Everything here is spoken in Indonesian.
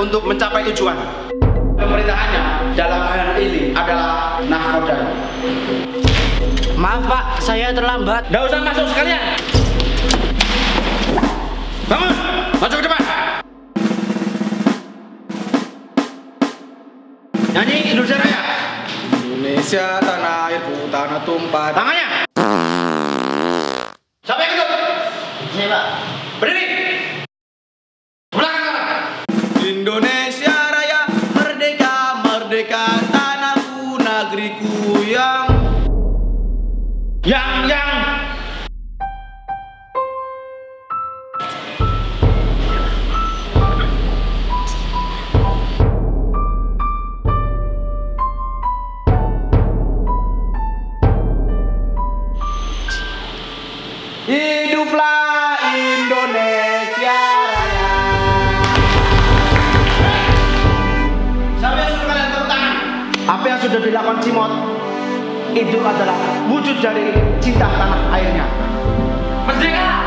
untuk mencapai tujuan. Pemerintahannya dalam hal ini adalah nahkoda. Maaf Pak, saya terlambat. Nggak usah masuk sekalian. Bangun, masuk ke depan. Nyanyi Indonesia Raya. Indonesia tanah airku, tanah tumpah. Tangannya. Siapa yang ikut? Saya Pak. Berdiri. Belakang kanan. Indonesia Raya, merdeka, merdeka, tanahku, negeriku yang hiduplah Indonesia Raya. Siapa yang suruh kalian tepuk tangan? Apa yang sudah dilakukan Cimot itu adalah wujud dari cinta tanah airnya. Merdeka!